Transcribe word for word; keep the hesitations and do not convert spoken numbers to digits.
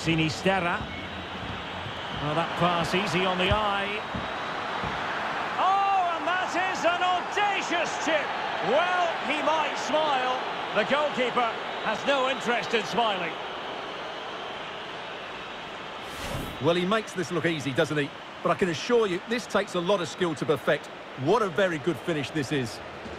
Sinisterra. Well, that pass easy on the eye. Oh, and that is an audacious chip. Well, he might smile. The goalkeeper has no interest in smiling. Well, he makes this look easy, doesn't he? But I can assure you, this takes a lot of skill to perfect. What a very good finish this is.